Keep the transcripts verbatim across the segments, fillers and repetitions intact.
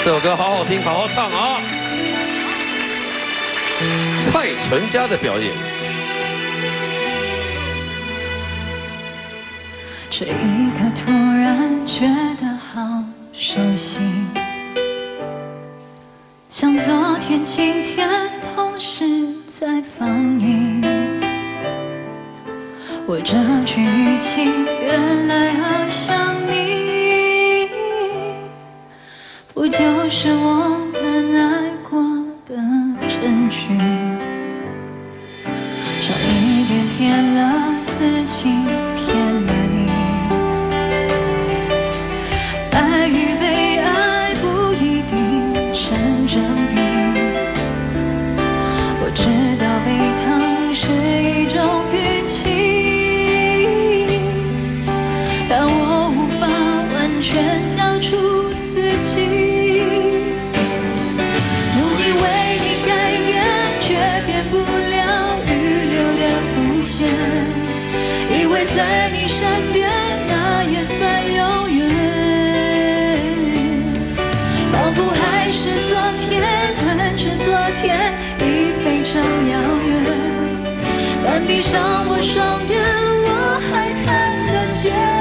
这首歌好好听，好好唱啊！蔡淳佳的表演。 这一刻突然觉得好熟悉，像昨天、今天同时在放映。我这句语气原来好像你，不就是我们爱过的证据？差一点骗了自己，骗了你。爱与被爱不一定成正比，我知道被疼是一种运气，但我无法完全交出自己。努力为你改变，却变不了预留的伏线，以为在你身边那也算永远，仿佛还是昨天，恨是昨天已非常遥远，但闭上我双眼，我还看得见。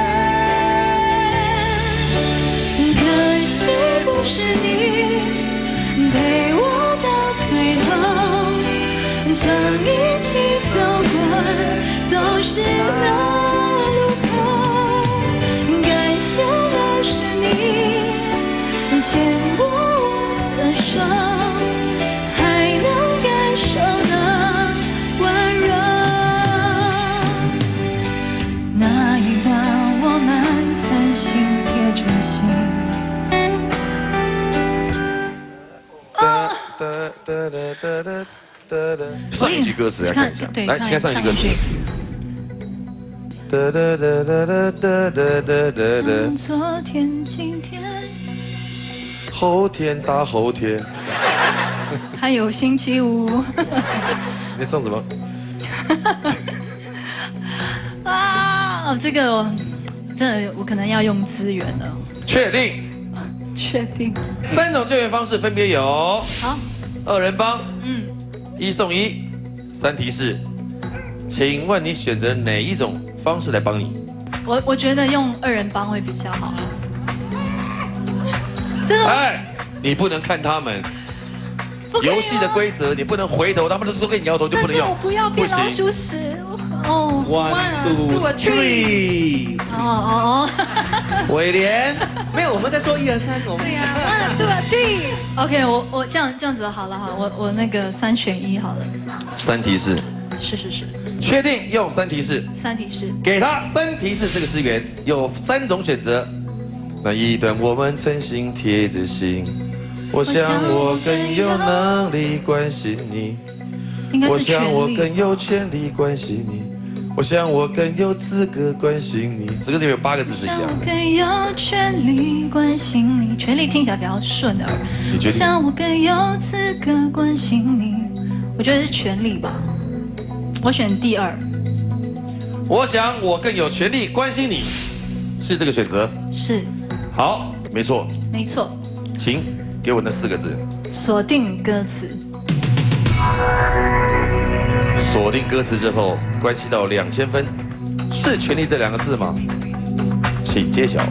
可惜不是你陪我到最后，曾一起走过走失的路口，感谢的是你牵过我的手，还能感受那温柔。那一段我们曾心贴着心。 上一句歌词来看一下，来，请看上一句歌词。 昨天、今天、 后天、大后天， 还有星期五。 你唱什么？ 啊，这个我真的我可能要用资源了。 确定？ 确定。 三种救援方式分别有： 好， 二人帮， 嗯， 一送一，三提示。请问你选择哪一种方式来帮你？ 我我觉得用二人帮会比较好。真的？ 哎，你不能看他们。游戏的规则，你不能回头，他们都跟你摇头就不能用。 但是我不要变老鼠屎。哦 ，one two three。 哦哦哦。 威廉， 没有，我们在说一二三，我们。 对呀 ，one two three。OK， 我我这样这样子好了哈，我我那个三选一好了。 三提示。 是是是。 确定用三提示。 三提示。 给他三提示这个资源，有三种选择。那一段我们曾心贴着心。我想我更有能力关心你，我想我更有权利关心你，我想我更有资格关心你。这个里面有八个字是一样的。 我更有权利关心你，权利听起来比较顺耳。我想我更有资格关心你，我觉得是权利吧。我选第二。 我想我更有权利关心你，是这个选择。 是。 好，没错。 没错。 请。给我那四个字， 锁定歌词。 锁定歌词之后，关系到两千分，是权利这两个字吗？请揭晓。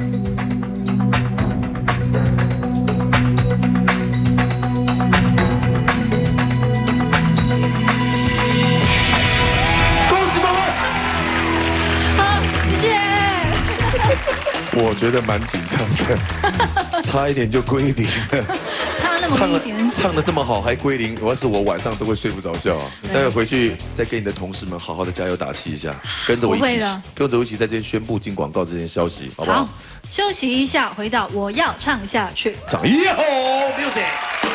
恭喜各位！ 好，谢谢。 我觉得蛮紧张的，差一点就归零了。 差那么一点， 唱的这么好还归零，要是我晚上都会睡不着觉啊。待会回去再跟你的同事们好好的加油打气一下，跟着我一起，跟着我一起在这边宣布进广告这件消息，好不好？ 好，休息一下，回到我要唱下去。 掌一吼 music。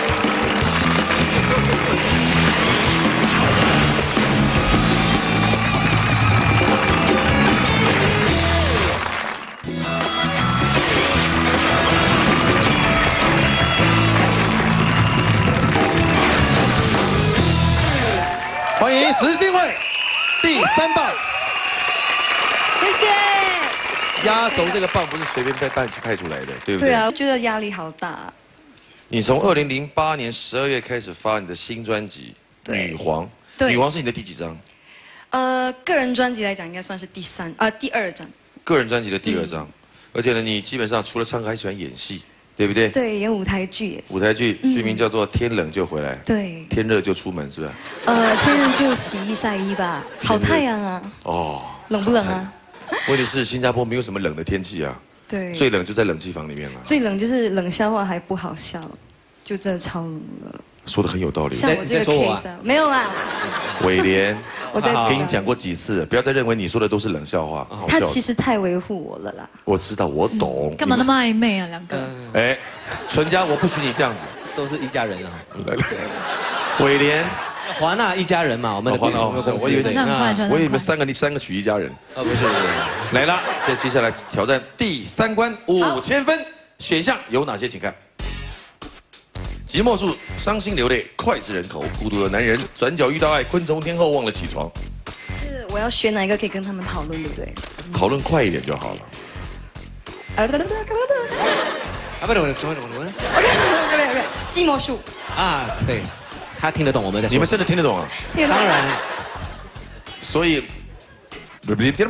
欢迎石信惠，第三棒。 谢谢。 压轴这个棒不是随便被办派出来的，对不对？ 对啊，我觉得压力好大。 你从二零零八年十二月开始发你的新专辑《女皇》， 对， 女皇是你的第几张？ 呃，个人专辑来讲，应该算是第三啊、呃，第二张。 个人专辑的第二张，嗯、而且呢，你基本上除了唱歌，还喜欢演戏，对不对？ 对，演舞台剧也是。 舞台剧剧名叫做《天冷就回来》， 对， 天热就出门，是不是？ 呃，天热就洗衣晒衣吧，好太阳啊。 哦， 冷不冷啊？ 问题是新加坡没有什么冷的天气啊。 对， 最冷就在冷气房里面了。 最冷就是冷笑话还不好笑，就真的超冷了。 说的很有道理。 像我这个 case 啊，没有啦。 伟莲， 我在跟你讲过几次，不要再认为你说的都是冷笑话。 他其实太维护我了啦。 我知道，我懂。 干嘛那么暧昧啊，两个？ 哎，纯家，我不许你这样子， 都是一家人啊。 伟莲。 华纳一家人嘛，我们的华纳， 我以为你，我以为你们三个，你三个娶一家人。 哦，不是， 来了，所以接下来挑战第三关，五千分，选项有哪些？请看：寂寞树，伤心流泪，脍炙人口，孤独的男人，转角遇到爱，昆虫天后忘了起床。 是我要选哪一个可以跟他们讨论，对不对？ 讨论快一点就好了。 啊，不对，不对，什么什么什么 ？OK，OK，OK，寂寞树。 啊，对。他听得懂我们的， 你们真的听得懂啊？ 当然， 所以，不不不不不，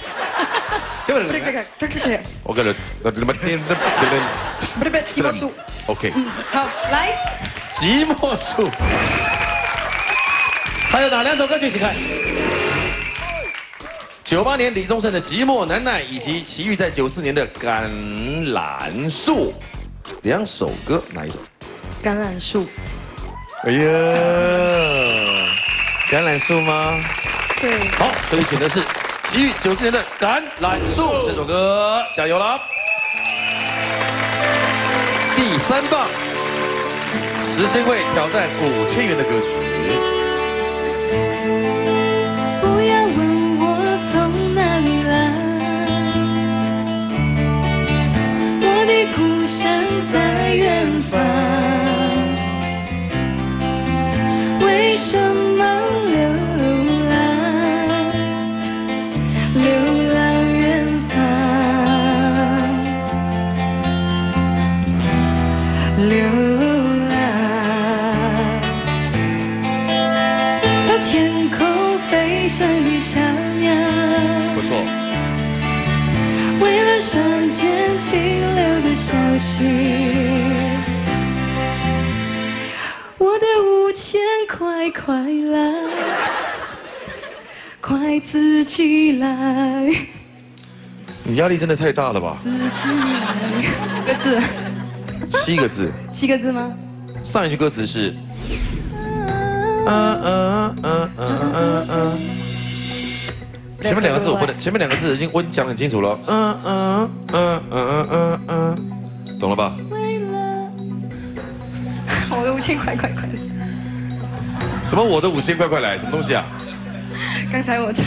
我跟了，不不不不不寂寞树 ，OK， 好，来， 寂寞树，还有哪两首歌曲？请看，九八年李宗盛的《寂寞难耐》，以及齐豫在九四年的《橄榄树》，两首歌哪一首？ 橄榄树。 哎呀，橄榄树吗？ 对。 好，所以选的是齐豫九四年的《橄榄树》这首歌，加油了！第三棒，石先会挑战五千元的歌曲。 不要问我从哪里来，我的故乡在远方。为什么流浪，流浪远方，流浪到天空飞翔的小鸟， 不错。 为了山间清流的消息。我的五千块快来，快自己来。 你压力真的太大了吧？ 自己来，五个字。 七个字。 七个字吗？ 上一句歌词是。嗯嗯嗯嗯嗯嗯。前面两个字我不能，前面两个字已经我已经讲得很清楚了。嗯嗯嗯嗯嗯嗯，懂了吧？ 我的五千块快快。 什么？我的五千块快来？什么东西啊？ 刚才我唱。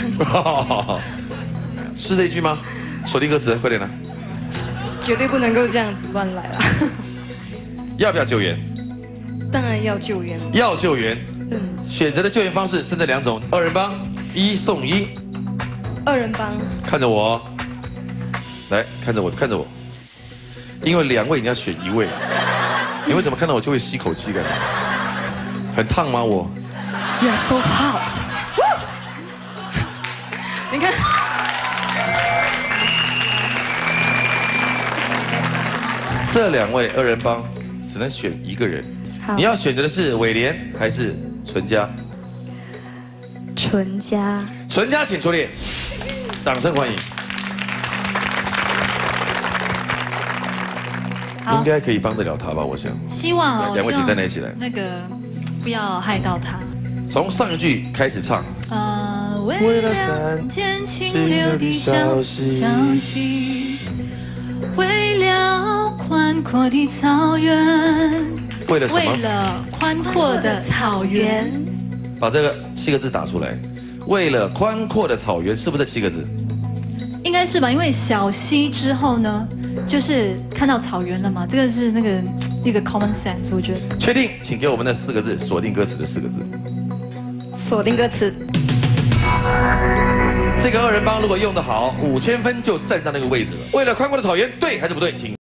是这一句吗？锁定歌词，快点来。 绝对不能够这样子乱来啦。 要不要救援？ 当然要救援。 要救援。嗯。选择的救援方式是这两种：二人帮，一送一。 二人帮。看着我，来看着我，看着我。因为两位你要选一位。你为什么看到我就会吸口气感？很烫吗？我 ？You're so hot 。你看， 这两位二人帮只能选一个人。你要选择的是伟莲还是纯家？ 纯家。 纯家，请出列，掌声欢迎。应该可以帮得了他吧？我想。 希望哦。 两位请站在一起来。 那个不要害到他。 从上一句开始唱。 呃，为了山间清流的消息，为了宽阔的草原。 为了什么？ 为了宽阔的草原。 把这个七个字打出来。为了宽阔的草原，是不是这七个字？ 应该是吧，因为小溪之后呢？就是看到草原了嘛，这个是那个一个 common sense， 我觉得。 确定，请给我们的四个字，锁定歌词的四个字。 锁定歌词。 这个二人帮如果用得好，五千分就站到那个位置了。为了宽阔的草原，对还是不对？请。